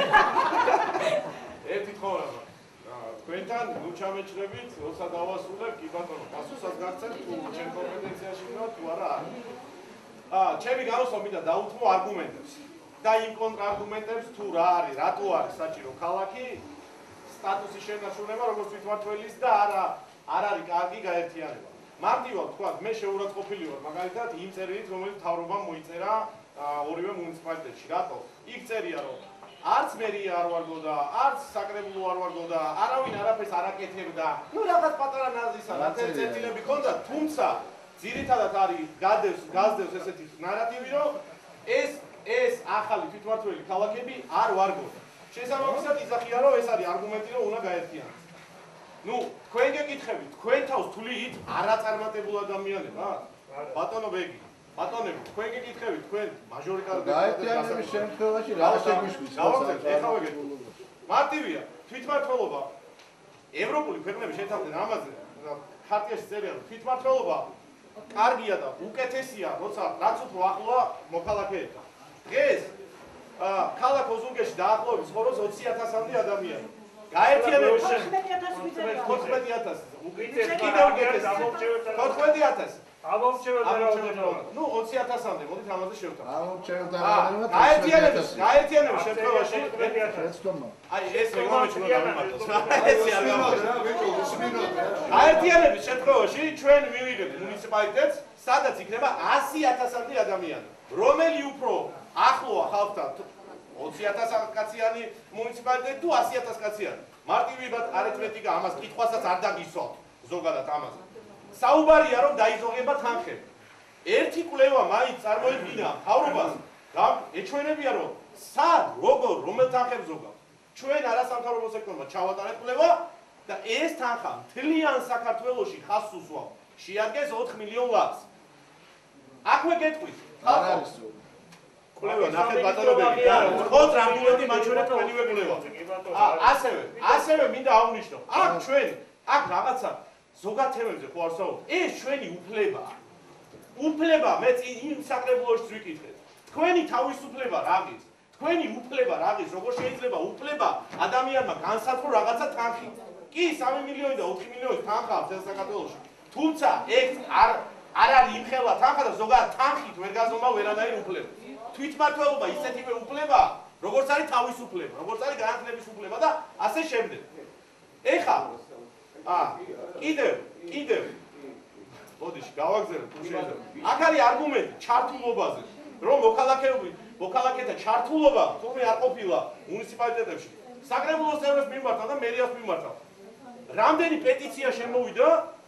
H: ერთი თხოვნა. თქვენთან ნუ ჩამეჭრებით, როცა დავასრულებ, კი ბატონო, პასუხსაც გაგცემთ თუ ჩემ კომპეტენციაში ვარ თუ არა. აა, ჩემი განოსვა მინდა დაუთმო არგუმენტებს. და იმ კონტრარგუმენტებს თუ რა არის, რატო არის საჭირო ქალაქი სტატუსის შენარჩუნება როგორც თვითმმართველის და არა არ არის კარგი გაერთიანება. მარტივად თქვა, მე შეურაცხყოფილი ვარ მაგალითად იმ წერილით, რომელიც მთავრობამ მოიწერა ორივე მუნიციპალიტეტში. რატო? იქ წერია, რომ არც მერია არ ვარგო და არც საკრებულო არ ვარგო და არავინ არაფერს არ აკეთებდა. ნუ რაღაც პატარა ნაზისა, რაც წერტილები ქონდა, თუმცა ძირითადად არის გადევს, გაზდევს ესეთი ნარატივი, რომ ეს ეს ახალი თვითმმართველი ქალაქები არ ვარგოდა. შესაბამისად იზახია, რომ ეს არის არგუმენტი, რომ უნდა გაერთიანდეს. ნუ, თქვენ გეკითხებით, თქვენ თავს თვლით არაწარმატებულ ადამიანებად? ბატონო ბეგი, ბატონები, თქვენ გეკითხებით, თქვენ მაჟორიტარულ
F: გაერთიანების შემთხვევაში რა შეგვიშვის?
H: გავაკეთეთ, ეხლა ვეგეთო. მარტივია, თვითმმართველობა ევროპული ქვეყნები შეთავდნენ ამაზე, ხარტიაში წერია, რომ თვითმმართველობა კარგია და უკეთესია, როცა რაც უფრო ახლოა მოქალაქეებთან. დღეს ქალაქ ოზურგეთში დაახლოებით ცხოვრობს ოცი ათასამდე ადამიანი. გაერთიანების თოთხმეტი ათასი. კიდევ თოთხმეტი ათასი. ნუ ოცი ათასამდე, მოდით ამაზე შევთავაზოთ.
F: ამომრჩეველთა
H: რაოდენობა გაერთიანების გაერთიანების შემთხვევაში აი ეს რეგლამენტი უნდა გამართოს. ესე არ გამართოს. გაერთიანების შემთხვევაში ჩვენ მივიღებთ მუნიციპალიტეტს, სადაც იქნება ასი ათასამდე ადამიანი. რომელი უფრო ახლოა ხალხთან ოცი ათას კაციანი მუნიციპალიტეტი თუ ასი ათას კაციანი. მარტივად არითმეტიკა ამას კითხვასაც არ დაგისვათ ზოგადად ამაზე. საუბარია რომ დაიზოგება თანხები. ერთი კვლევა მაინც წარმოედგინა მთავრობას და ეჩვენებია რომ სად როგორ რომელ თანხებს ზოგავთ. ჩვენ არასამთავრობო სექტორმა ჩავატარეთ კვლევა და ეს თანხა მთლიან საქართველოში ხაზს უსვამს. შეადგენს ოთხ მილიონ ლარს. აქვე გეტყვით.
F: არ არის
H: კვლევა ნახეთ ბატონობები და ხოთ რამბულები მაჩვენეთ თქვენივე კვლევა. ასევე, ასევე მინდა აღვნიშნო, აქ ჩვენ, აქ რაღაცა ზოგად თემებზე ხო არ საუბრობთ. ეს ჩვენი უფლებაა. უფლება მე იმ საკრებულოში ვიკითხეთ. თქვენი თავისუფლება რაღის? თქვენი უფლება რაღის? როგორ შეიძლება უფლება ადამიანმა განსაზღვრო რაღაცა თანხი? კი, სამი მილიონი და ოთხი მილიონი თანხაა მთელ საქართველოში. თუმცა ეს არ არ არის იმხელა თანხა და ზოგადად თანხით ვერ გაზომავ ვერანაირ უფლებას. თვითმმართველობა ისეთივე უფლებაა, როგორც არის თავისუფლება, როგორც არის განათლების უფლება და ასე შემდეგ. ეხლა აა კიდევ, კიდევ მოდიში გავაგზავნოთ თუ შეიძლება. აქ არის არგუმენტი ჩართულობაზე, რომ მოქალაქეები, მოქალაქეთა ჩართულობა თურმე არ ყოფილა მუნიციპალიტეტებში. საკრებულოს წევრებს მიმართავ და მერიას მიმართავ. რამდენი პეტიცია შემოვიდა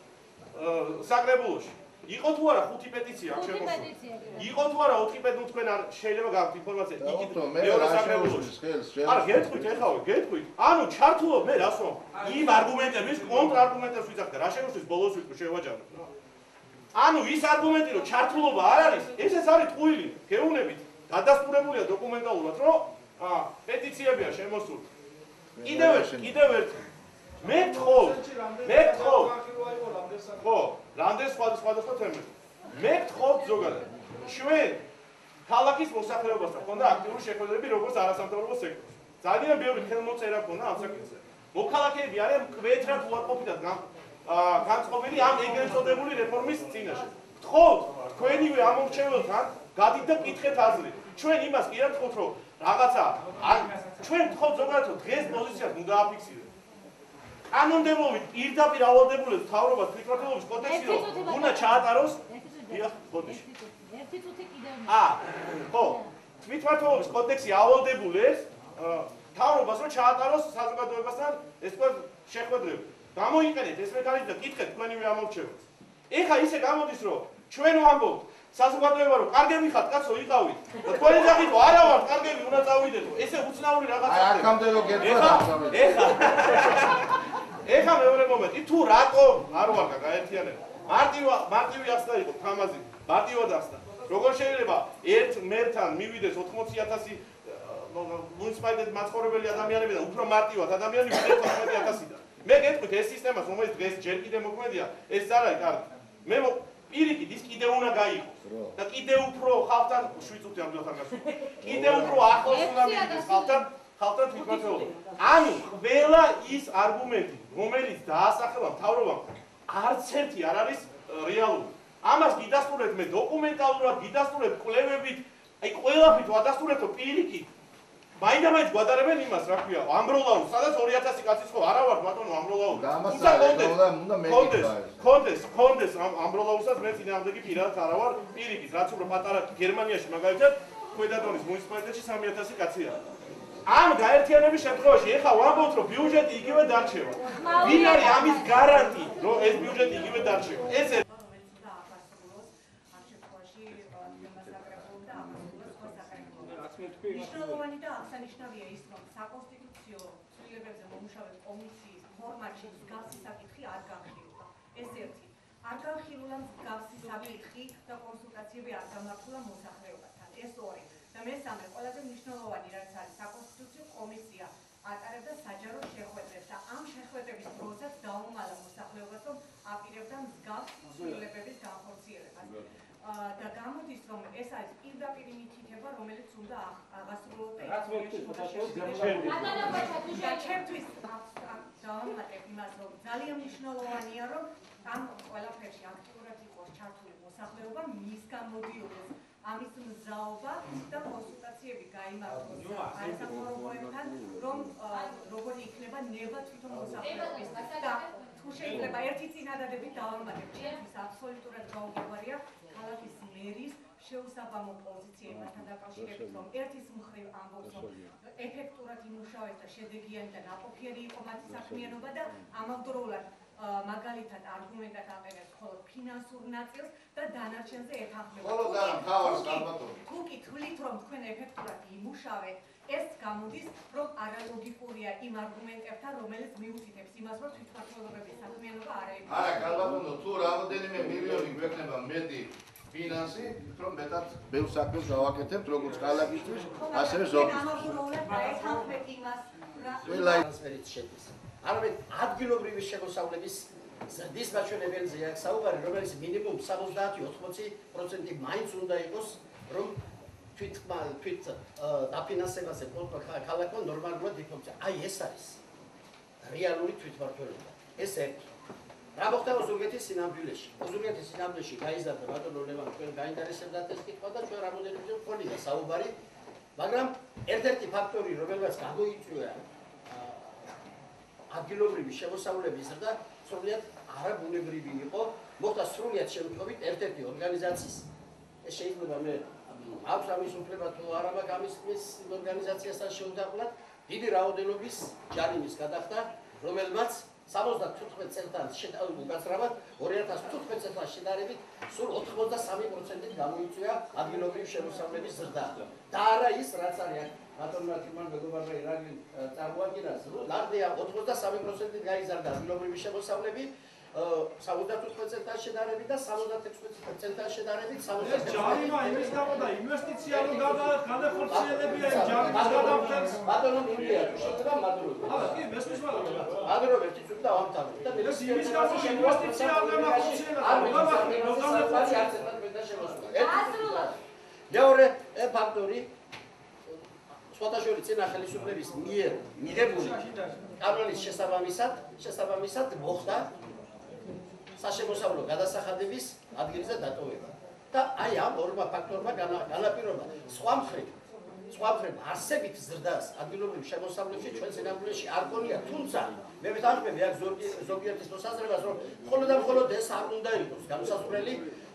H: საკრებულოში? იყო თუ არა ხუთი პეტიცია აქ შემოსული? იყო თუ არა ოთხი პეტიცია თქვენ არ შეიძლება გაქვთ ინფორმაცია? იგი მეორე საკრებულოში. არა, გეტყვით ეხავე, გეტყვით. ანუ ჩართულობა მე რას ვამბობ? იმ არგუმენტების კონტრარგუმენტებს ვიძახ და რა შემოშვის ბოლოს ვიტყვი შევაჯამოთ. ანუ ის არგუმენტი რომ ჩართულობა არ არის, ესეც არის ტყუილი. გეუბნებით, დადასტურებულია დოკუმენტალურად, რომ აა პეტიციებია შემოსული. კიდევ ერთი, კიდევ ერთი. მე გთხოვ, მე გთხოვ. ხო, რამდენი სხვადასხვა თემები. მე გთხოვ ზოგადად. ჩვენ ქალაქის მოსახლეობასთან ქონდა აქტიური შეხვედრები როგორც არასამთავრობო სექტორში. ძალიან ბევრი ხელმოწერა ქონდა ამ საკითხზე. მოქალაქეები არიან მკვეთრად უარყოფითად განწყობილი ამ ეგრეთ წოდებული რეფორმის წინაშე. გთხოვთ, თქვენივე ამორჩეველთან გადით და კითხეთ აზრი. ჩვენ იმას კი არ გთხოვთ, რომ რაღაცა ჩვენ გთხოვთ ზოგადად რომ დღეს პოზიციას უნდა აფიქსიროთ. კანონმდებლობით პირდაპირ ავალდებულებს მთავრობას თვითმმართველობის კოდექსი რომ უნდა ჩაატაროს დიახ ბოდიში ერთი წუთი კიდევ აა ხო თვითმმართველობის კოდექსი ავალდებულებს მთავრობას რომ ჩაატაროს საზოგადოებასთან ეს თქვა შეხვედრები გამოიყენეთ ეს მექანიზმი და კითხეთ თქვენივე ამორჩეველს ეხა ისე გამოდის რომ ჩვენ ვამბობთ საზოგადოება რომ კარგები ხართ კაცო იყავით და თქვენი ძაღლი არა ვართ კარგები უნდა წავიდეთო ესე უცნაური რაღაცა
F: აი აქამდე რო გეტყვა
H: ეხა ეხა მეორე მომენტი თუ რატომ არ ვარგა გაერთიანება მარტივი მარტივი ახსნა იყო თამაზი მარტივად ახსნა როგორ შეიძლება ერთ მერთან მივიდეს ოთხმოცი ათასი მუნიციპალიტეტის მაცხოვრებელი ადამიანები და უფრო მარტივად ადამიანი ვიდეს ოცდაათი ათასიდან მე გეტყვით ეს სისტემას რომელიც დღეს ჯერ კიდე მოქმედია ეს არ არის კარგი მე პირიქით ის კიდე უნდა გაიყოს და კიდე უფრო ხალხთან შვიდ წუთი ამ დროთან გასულ კიდე უფრო ახლოს უნდა მივიდეს ხალხთან ხალხთან თვითმმართველობა ანუ ყველა ის არგუმენტი რომელიც დაასახელა მთავრობამ არც ერთი არ არის რეალური ამას გიდასტურეთ მე დოკუმენტალურად გიდასტურეთ კვლევებით აი ყველაფრით ვადასტურეთ რომ პირიქით მაინდა-მაინც გვადარებენ იმას რა ქვია ამბროლაურს სადაც ორი ათასი კაცი ხო არა ვარ ბატონო ამბროლაური კონდეს კონდეს კონდეს ამბროლაურსაც მე წინააღმდეგი პირადად არა ვარ პირიქით რაც უფრო პატარა გერმანიაში მაგალითად ქვედადონის მუნიციპალიტეტში სამი ათასი კაცია ამ გაერთიანების შემთხვევაში ეხა ვამბობთ რომ ბიუჯეტი იგივე დარჩება ვინ არის ამის გარანტი რომ ეს ბიუჯეტი იგივე დარჩება ეს
G: მნიშვნელოვანი და აღსანიშნავია ის, რომ საკონსტიტუციო ცვლილებებზე მომუშავე კომისიის ფორმატში მსგავსი საკითხი არ განხილულა. ეს ერთი. არ განხილულა მსგავსი საკითხი და კონსულტაციები არ გამართულა მოსახლეობასთან. ეს ორი. და მესამე, ყველაზე მნიშვნელოვანი რაც არის, საკონსტიტუციო კომისია ატარებდა საჯარო შეხვედრებს და ამ შეხვედრების დროსაც დაუმალა მოსახლეობას, რომ აპირებდა მსგავს ცვლილებების განხორციელებას. და გამოდის რომ ეს არის პირდაპირ მითითება რომელიც უნდა აღასრულოს და ჩემთვის დავამატებ იმას რომ ძალიან მნიშვნელოვანია რომ ამ ყველაფერში აქტიურად იყოს ჩართული მოსახლეობა მისგან მოდიოდეს ამის მზაობა და კონსულტაციები გაიმართოს არასამთავრობოებთან რომ როგორი იქნება ნება თვითონ მოსახლეობის და თუ შეიძლება ერთი წინადადებით დავამატებ ჩემთვის აბსოლუტურად გაუგებარია ქალაქის მერის შეუსაბამო პოზიციებთან დაკავშირებით, რომ ერთის მხრივ ამბობს, რომ ეფექტურად იმუშავებს და შედეგიანი და ნაყოფიერი იყო მათი საქმიანობა და ამავდროულად მაგალითად არგუმენტად აყენებს მხოლოდ ფინანსურ ნაწილს და დანარჩენზე ეთანხმება.
F: მხოლოდ არა, მთავარს განმარტოთ.
G: თუ კი თვლით, რომ თქვენ ეფექტურად იმუშავეთ, ეს გამოდის, რომ არალოგიკურია იმ არგუმენტებთან, რომელიც მიუთითებს იმას, რომ თვითმმართველობების საქმიანობა არ ეფექტურია.
F: არა, განმარტოთ, თუ რამოდენიმე მილიონი გვექნება მეტი ფინანსი, რომ მეტად ბევრ საქმეს გავაკეთებთ, როგორც ქალაქისთვის, ასევე ზოგადად.
G: ამავდროულად დაეთანხმეთ იმას,
F: ყველა
J: ტრანსფერით შედის. არამედ ადგილობრივი შემოსავლების ზრდის მაჩვენებელზეა საუბარი, რომელიც მინიმუმ სამოცდაათი ოთხმოცი პროცენტი მაინც უნდა იყოს, რომ თვით თვით დაფინანსებაზე ქალაქმა ნორმალურად იქონია. აი ეს არის რეალური თვითმმართველობა. ეს ერთი. რა მოხდა ოზურგეთის სინამდვილეში? ოზურგეთის სინამდვილეში გაიზარდა ბატონო ლევან, თქვენ გაინტერესებდათ ეს კითხვა და ჩვენ რამოდენიმე მქონია საუბარი, მაგრამ ერთ-ერთი ფაქტორი, რომელმაც გამოიწვია ადგილობრივი შემოსავლების ზრდა, სრულიად არაბუნებრივი იყო, მოხდა სრულიად შემთხვევით ერთ-ერთი ორგანიზაციის. ეს შეიძლება მე აქვს ამის უფლება თუ არა მაქვს ამის მის ორგანიზაციასთან შეუდარებლად, დიდი რაოდენობის ჯარიმის გადახდა, რომელმაც სამოცდათოთხმეტ წელთან უკაცრავად ორი ათას თხუთმეტ წელთან შედარებით სულ ოთხმოცდასამი პროცენტით გამოიწვია ადგილობრივი შემოსავლების ზრდა. და არა ის, რაც არის ბატონმა თიმან მეგობარმა ირაკლი წარმოადგენს, რომ ნახდია ოთხმოცდასამი პროცენტით გაიზარდა ადგილობრივი შემოსავლები, სამოცდათოთხმეტ წელთან შედარებით და სამოცდაექვსი წელთან შედარებით
E: ეს ჯარიმა იმის გამო და ინვესტიცია რომ გადახორციელებია იმ ჯარიმის გადამხდელს.
J: ბატონო გულია, შეიძლება მადლობა.
E: აა კი, მესმის მადლობა.
J: მადლობა, ერთიც უნდა ავამთავროთ და
E: ეს იმის გამო რომ ინვესტიცია არ განახორციელა.
J: არ გამახორციელა არც ერთად მე და შემოსულა. მეორე ფაქტორი სხვადასხვა წინა ხელისუფლების მიერ მიღებული კანონის შესაბამისად, შესაბამისად მოხდა საშემოსავლო გადასახადების ადგილზე დატოვება. და აი ამ ორმა ფაქტორმა განაპირობა სხვა მხრივ, სხვა მხრივ არსებით ზრდას ადგილობრივ შემოსავლებში ჩვენ სინამდვილეში არ გონია, თუმცა მე ვეთანხმები აქ ზოგიერთის მოსაზრებას, რომ მხოლოდ და მხოლოდ ეს არ უნდა იყოს განსაზღვრელი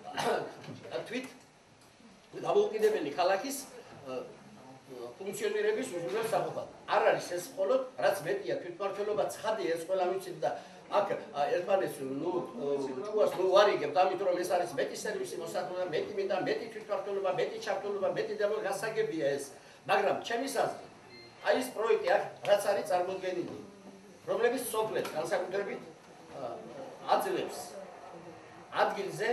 J: თვით დამოუკიდებელი ქალაქის ფუნქციონირების უზრუნველსაყოფად. არ არის ეს მხოლოდ, რაც მეტია თვითმმართველობა ცხადია, ეს ყველა ვიცით და აქ ერთმანეთს ნუ თუას ნუ ვარიგებთ, ამით რომ ეს არის მეტი სერვისი მოსახლეობა, მეტი მინდა, მეტი თვითმმართველობა, მეტი ჩართულობა, მეტი დემოკრატია ეს. მაგრამ ჩემი აზრით, აი ეს პროექტი აქ რაც არის წარმოდგენილი, რომლებიც სოფლებს განსაკუთრებით აძლევს ადგილზე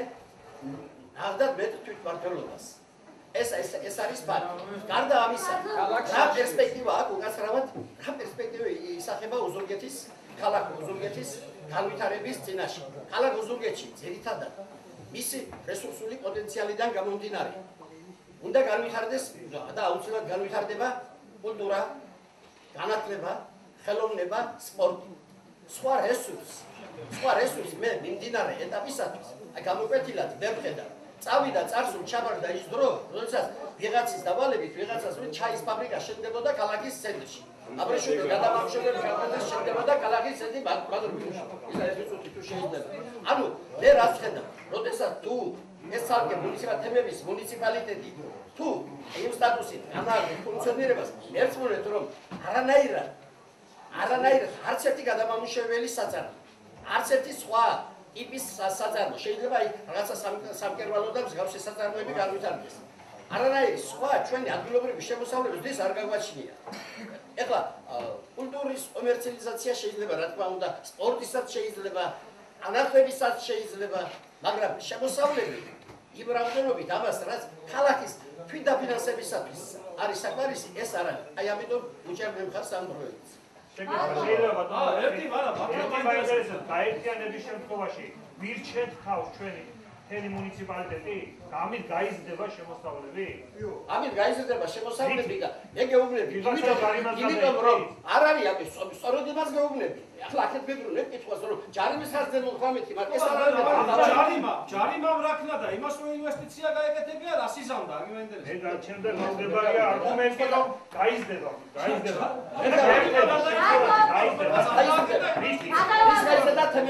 J: ნახდათ მეტ თვითმმართველობას. ეს ეს ეს არის ფაქტი. გარდა ამისა, რა პერსპექტივა აქვს უკაცრავად, რა პერსპექტივა ისახება ოზურგეთის ქალაქ ოზურგეთის განვითარების წინაშე. ქალაქ ოზურგეთში ძირითადად მისი რესურსული პოტენციალიდან გამომდინარე უნდა განვითარდეს და აუცილებლად განვითარდება კულტურა, განათლება, ხელოვნება, სპორტი. სხვა რესურსი, სხვა რესურსი მე მიმდინარე ეტაპისათვის აი გამოკვეთილად ვერ ვხედავ. წავიდა წარსულ ჩაბარდა ის დრო, როდესაც ვიღაცის დავალებით ვიღაცას რომ ჩაის ფაბრიკა შენდებოდა ქალაქის ცენტრში. აბრეშუმი გადამამუშავებელი ფაბრიკა შენდებოდა ქალაქის ცენტრში ბადრუბაში. ის არის უცოტი თუ შეიძლება. ანუ მე რაც ხედავ, როდესაც თუ ეს ცალკე მუნიციპალიტეტების მუნიციპალიტეტი თუ იმ სტატუსით განაგებს ფუნქციონირებას, ერთმანეთს რომ არანაირად არანაირად არც ერთი გადამამუშავებელი საწარმო, არც ერთი სხვა ტიპის საწარმო შეიძლება აი რაღაცა სამკერვალო და მსგავსი საწარმოები განვითარდეს. არანაირი სხვა ჩვენი ადგილობრივი შემოსავლების არ გაგვაჩნია. ეხლა კულტურის კომერციალიზაცია შეიძლება, რა თქმა უნდა, სპორტისაც შეიძლება, განათლებისაც შეიძლება, მაგრამ შემოსავლები იმ რაოდენობით ამას რაც ქალაქის თვითდაფინანსებისათვის არის საკმარისი, ეს არ არის. აი ამიტომ უჭერთ მხარს ამ პროექტს.
D: შეიძლება ბატონო,
E: ერთი მარა, მაგრამ
D: მაინტერესებს გაერთიანების შემთხვევაში ვირჩეთ თავს ჩვენი მთელი მუნიციპალიტეტი, ამით გაიზრდება შემოსავლები?
J: ამით გაიზრდება შემოსავლები და მე გეუბნები, იმიტომ რომ არ არის ამის სწორედ იმას გეუბნები. ახლა აქეთ მეგრუნებ კითხვას რომ ჯარიმის ხარჯზე მოხმამეთი, მაგრამ ეს არ არის
E: ჯარიმა, ჯარიმამ რა ქნა და იმას რომ ინვესტიცია გაეკეთებია, რა სიზამდა, აგი მაინტერესებს.
D: მე და ჩემთან მომდებარია არგუმენტი რომ გაიზრდება, გაიზრდება.
J: ეს გაიზრდება თემების ხარჯზე.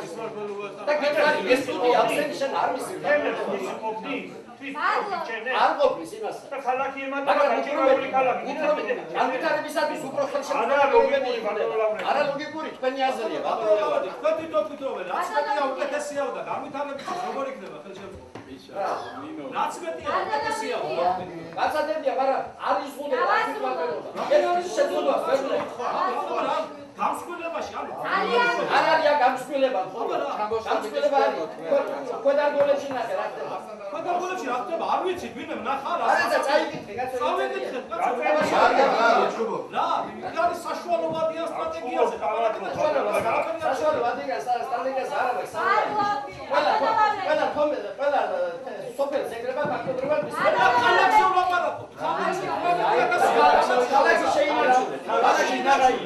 J: და გითხარი ეს სტუდია ახსენი შენ არ მისი
D: მისი ყოფნი
J: არ ყოფნის იმას
D: და ქალაქი ემატება გაჭირვებული ქალაქი
J: განვითარებისათვის უფრო
D: არა ლოგიკური ბატონო ლავრენტი
J: არა ლოგიკური თქვენი აზრია ბატონო ლავრენტი
E: თქვენ თვითონ თვითონ რაც მეტია უკეთესია და განვითარებისთვის როგორ იქნება ხელშემწყობა რაც მეტია უკეთესია
J: გაცადებია მაგრამ არ იზღუდება ეს შეძლება ვერ
E: ხო გამსხვილებაში ანუ
J: არ არის გამსხვილება ხო გამსხვილება არის ქვედარგოლებში ნახე რა ხდება
E: ქვედარგოლებში რა ხდება არ ვიცი ვინმე ნახა რა
J: არა და წაიკითხე კაცო
E: წავიკითხე რა არის საშუალო ვადიან სტრატეგიაზე
J: საშუალო ვადიან სტრატეგიაზე არ არის ყველა ყველა თომე ყველა სოფელს ეგრება ფაქტობრივად
E: ქალაქში ვლაპარაკობ
J: ქალაქში შეინარჩუნე ქალაქში ნაღაი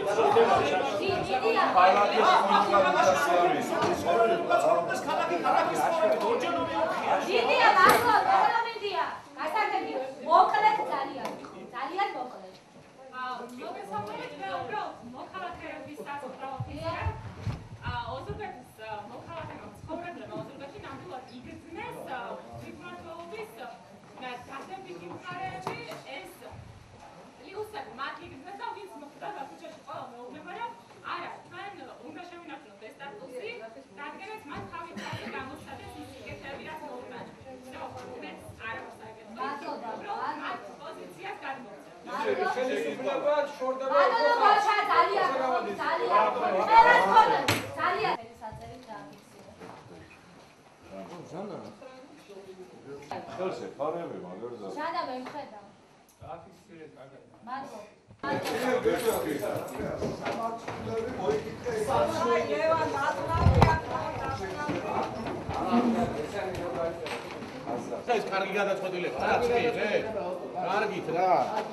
A: დიდია მართლა პარლამენტია გასაგები მოკლედ ძალიან ძალიან მოკლედ
K: აა მოგესალმებით მე უბრალოდ მოქალაქეების საზოგადოებისა აა ოზურგეთის მოქალაქეების ცხოვრებლებმა ოზურგეთში ნამდვილად იგრძნეს თვითმმართველობის დადებითი მხარეები ეს ლიუსები მათ იგრძნეს და ვინც მოხდა გასუჩაში ყველა მეუბნება რომ არა თქვენ უნდა შევინარჩუნოთ ეს სტატუსი რადგანაც მათ თავის თავზე გამოსცადეს ის სიკეთეები რაც მოუწევთ მე არ მოსაგებ მათ პოზიციას გადმოუწევთ
E: ხელისუფლება შორდება
A: ბატონო ბოჩა ძალიან ძალიან ყველას ხონდა ძალიან საწერით დააფიქსირე
E: ჟანა
L: ხელზე ფარები მაგარზე
A: ჟანა მე მხედავ
B: დააფიქსირე კარგად
A: მადლობა
H: ეს კარგი გადაწყვეტილება რა წვიე კარგით რა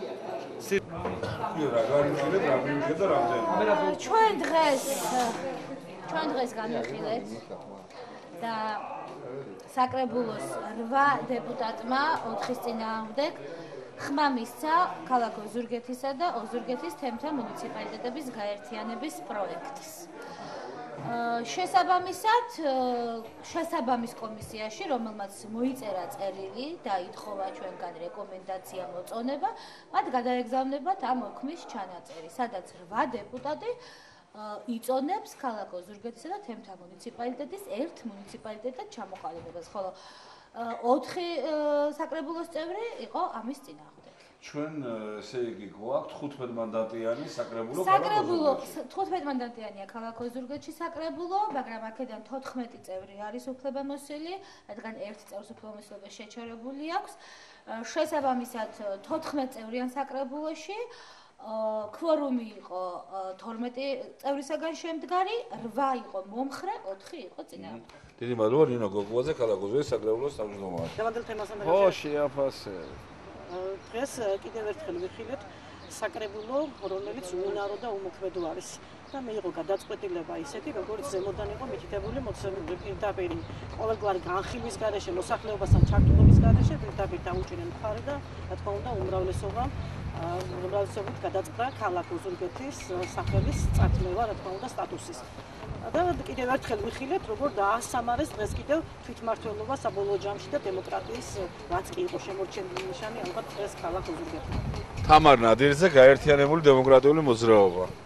L: კი რა გარიცხილეთ რა მივიღეთ და რამდენი
A: ჩვენ დღეს ჩვენ დღეს განვიხილეთ და საკრებულოს რვა დეპუტატმა ოთხის წინააღმდეგ ხმა მისცა ქალაქ ოზურგეთისა და ოზურგეთის თემთა მუნიციპალიტეტების გაერთიანების პროექტს. შესაბამისად, შესაბამის კომისიაში, რომელმაც მოიწერა წერილი და ითხოვა ჩვენგან რეკომენდაცია მოწონება, მათ გადაეგზავნებათ ამ ოქმის ჩანაწერი, სადაც რვა დეპუტატი იწონებს ქალაქ ოზურგეთისა და თემთა მუნიციპალიტეტის ერთ მუნიციპალიტეტად ჩამოყალიბებას, ხოლო ოთხი საკრებულოს წევრი იყო ამის წინააღმდეგ.
L: ჩვენ ესე იგი გვაქვს თხუთმეტ მანდატიანი საკრებულო
A: საკრებულო თხუთმეტ მანდატიანია ქალაქ ოზურგეთში საკრებულო, მაგრამ აქედან თოთხმეტი წევრი არის უფლებამოსილი, რადგან ერთ წევრს უფლებამოსილება შეჩერებული აქვს. შესაბამისად თოთხმეტ წევრიან საკრებულოში კვორუმი იყო თორმეტი წევრისაგან შემდგარი, რვა იყო მომხრე, ოთხი იყო წინააღმდეგ.
L: დიდი მადლობა ნინო გოგუაძე ქალაქ ოზურგეთის საკრებულოს თავმჯდომარე.
M: დავანდელ თემასთან
L: ხო, შეაფასე.
M: დღეს კიდევ ერთხელ ვიხილეთ საკრებულო, რომელიც უნარო და უმოქმედო არის. და მიიღო გადაწყვეტილება ისეთი, როგორც ზემოდან იყო მითითებული მოცემული პირდაპირ ყოველგვარი განხილვის გარეშე, მოსახლეობასთან ჩართულობის გარეშე პირდაპირ დაუჭირენ მხარე და რა თქმა უნდა უმრავლესობა უმრავლესობით გადაწყდა ქალაქ ოზურგეთის სახელის წარქმევა, რა თქმა უნდა სტატუსის. და კიდევ ერთხელ ვიხილეთ, როგორ დაასამარეს დღეს კიდევ თვითმმართველობა საბოლოო ჯამში და დემოკრატიის რაც კი იყო შემორჩენილი ნიშანი ალბათ დღეს ქალაქ ოზურგეთში.
L: თამარ ნადირიძე, გაერთიანებული დემოკრატიული მოძრაობა.